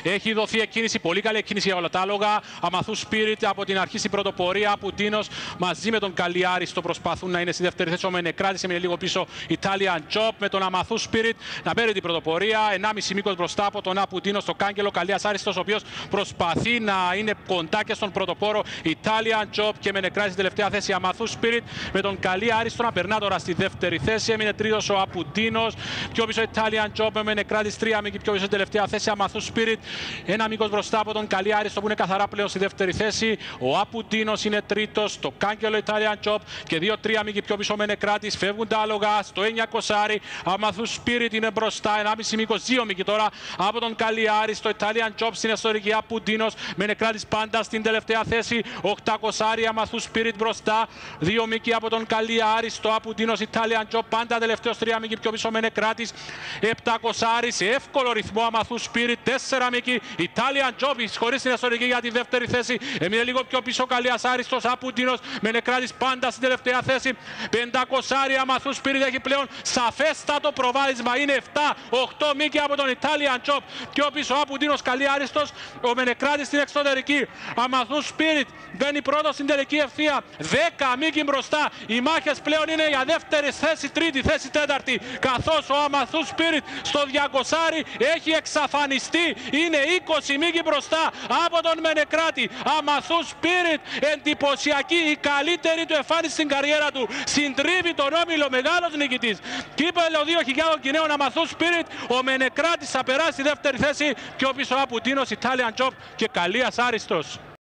Έχει δοθεί εκκίνηση, πολύ καλή εκκίνηση για όλα τα άλογα. Αμαθού Spirit από την αρχή στην πρωτοπορία. Απουτίνος μαζί με τον Καλιάριστο προσπαθούν να είναι στη δεύτερη θέση. Ο Μενεκράτης έμεινε λίγο πίσω. Italian Job με τον Αμαθού Spirit να παίρνει την πρωτοπορία. 1,5 μήκος μπροστά από τον Απουτίνο στο κάγκελο. Καλίας Άριστος, ο οποίος προσπαθεί να είναι κοντά και στον πρωτοπόρο. Italian Job και Μενεκράτης στην τελευταία θέση. Αμαθού Spirit με τον Καλία Άριστο να περνά τώρα στη δεύτερη θέση. Έμεινε τρίτος ο Απουτίνος. Πιο πίσω Italian Job με Μενεκράτης 3 μήκη πιο πίσω στην τελευταία θέση. Αμαθού Spirit 1 μήκος μπροστά από τον Καλία Άριστο που είναι καθαρά πλέον στη δεύτερη θέση. Ο Απουτίνος είναι τρίτος. Το κάγκελο Italian Job και 2-3 μήκη πιο πίσω Μενεκράτης. Φεύγουν τα άλογα στο 900. Αμαθού Spirit είναι μπροστά. 1,5 μήκος, 2 μήκη τώρα από τον Καλία Άριστο. Italian Job στην ιστορική. Απουτίνος. Μενεκράτης πάντα στην τελευταία θέση. 800. Αμαθού Spirit μπροστά. 2 μήκη από τον Καλία Άριστο. Απουτίνος. Italian Job πάντα τελευταίος. 3 μήκη πιο πίσω Μενεκράτης. 700. Σε εύκολο ρυθμό Αμαθού Spirit. 4 μήκη. Italian Job χωρίς την ιστορική για τη δεύτερη θέση. Έμεινε λίγο πιο πίσω Καλίας Άριστος. Απουτίνος. Μενεκράτης πάντα στην τελευταία θέση. 500. Αμαθού Spirit έχει πλέον σαφέστατο προβάδισμα. Είναι 7-8 μήκη από τον Italian Job. Πιο πίσω Απουτίνος. Καλία Άριστος. Ο Μενεκράτης στην εξωτερική. Αμαθού Spirit μπαίνει πρώτος στην τελική ευθεία. 10 μήκη μπροστά. Οι μάχες πλέον είναι για δεύτερη θέση, τρίτη θέση, τέταρτη. Καθώς ο Αμαθού Spirit στο 200 έχει εξαφανιστεί. Είναι 20 μήκη μπροστά από τον Μενεκράτη. Αμαθού Spirit, εντυπωσιακή, η καλύτερη του εμφάνιση στην καριέρα του. Συντρίβει τον όμιλο, μεγάλος νικητής. Κύπελλο 2.000 Κινέων Αμαθού Spirit. Ο Μενεκράτης θα περάσει στη δεύτερη θέση. Πιο πίσω Απουτίνος, Italian Job και Καλίας Άριστος.